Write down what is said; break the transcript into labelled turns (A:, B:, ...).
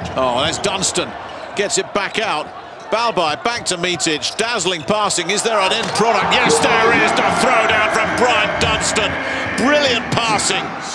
A: Oh, there's Dunstan. Gets it back out. Balbai back to Mitic. Dazzling passing. Is there an end product? Yes, there is. The throw down from Brian Dunstan. Brilliant passing.